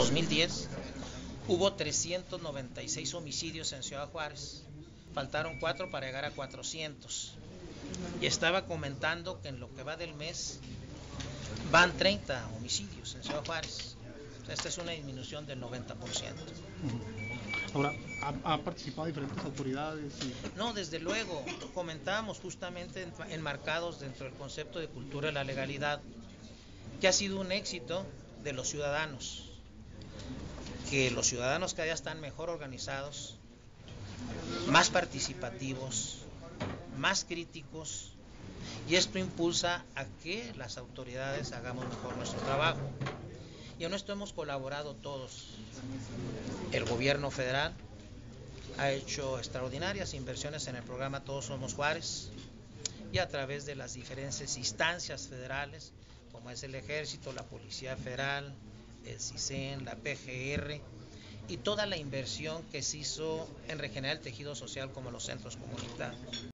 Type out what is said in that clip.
2010 hubo 396 homicidios en Ciudad Juárez. Faltaron 4 para llegar a 400. Y estaba comentando que en lo que va del mes van 30 homicidios en Ciudad Juárez. Esta es una disminución del 90%. Ahora, ¿han participado diferentes autoridades? No, desde luego, comentábamos justamente enmarcados dentro del concepto de cultura de la legalidad, que ha sido un éxito de los ciudadanos, que los ciudadanos cada día están mejor organizados, más participativos, más críticos, y esto impulsa a que las autoridades hagamos mejor nuestro trabajo. Y en esto hemos colaborado todos. El gobierno federal ha hecho extraordinarias inversiones en el programa Todos Somos Juárez, y a través de las diferentes instancias federales, como es el Ejército, la Policía Federal, el CISEN, la PGR, y toda la inversión que se hizo en regenerar el tejido social como los centros comunitarios.